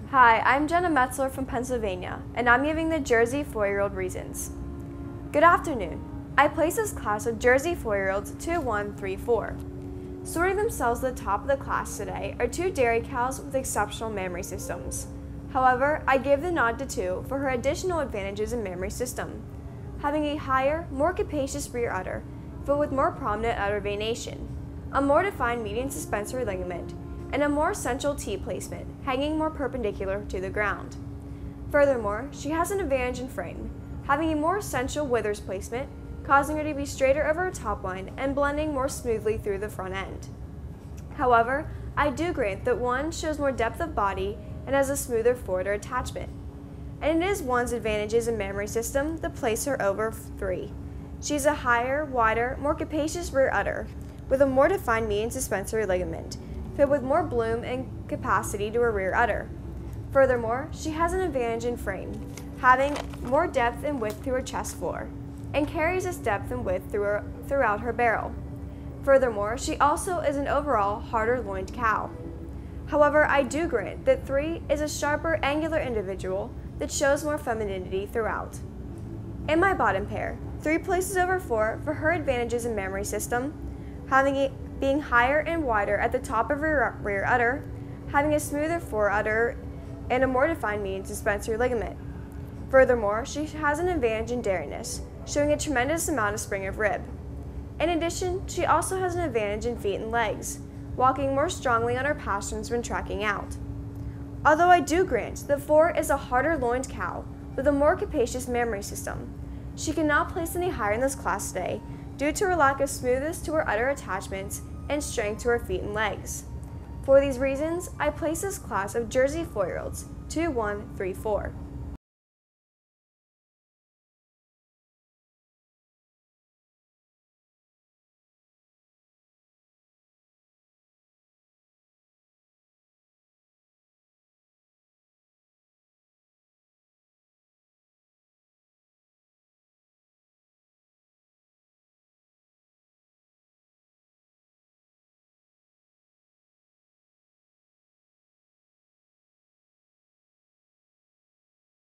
Hi, I'm Jenna Metzler from Pennsylvania, and I'm giving the Jersey 4-year-old reasons. Good afternoon. I place this class of Jersey 4-year-olds 2, 1, 3, 4. Sorting themselves at the top of the class today are 2 dairy cows with exceptional mammary systems. However, I give the nod to 2 for her additional advantages in mammary system, having a higher, more capacious rear udder, but with more prominent udder venation, a more defined median suspensory ligament, and a more central T placement, hanging more perpendicular to the ground. Furthermore, she has an advantage in frame, having a more central withers placement, causing her to be straighter over her top line and blending more smoothly through the front end. However, I do grant that 1 shows more depth of body and has a smoother forwarder attachment. And it is 1's advantages in mammary system that place her over 3. She has a higher, wider, more capacious rear udder, with a more defined median suspensory ligament, fit with more bloom and capacity to her rear udder. Furthermore, she has an advantage in frame, having more depth and width to her chest floor, and carries this depth and width throughout her barrel. Furthermore, she also is an overall harder loined cow. However, I do grant that 3 is a sharper, angular individual that shows more femininity throughout. In my bottom pair, 3 places over 4 for her advantages in mammary system, being higher and wider at the top of her rear udder, having a smoother fore udder, and a more defined median suspensory ligament. Furthermore, she has an advantage in dairiness, showing a tremendous amount of spring of rib. In addition, she also has an advantage in feet and legs, walking more strongly on her pasterns when tracking out. Although I do grant that 4 is a harder loined cow with a more capacious mammary system, she cannot place any higher in this class today due to her lack of smoothness to her udder attachments and strength to her feet and legs. For these reasons, I place this class of Jersey 4-year-olds 2, 1, 3, 4.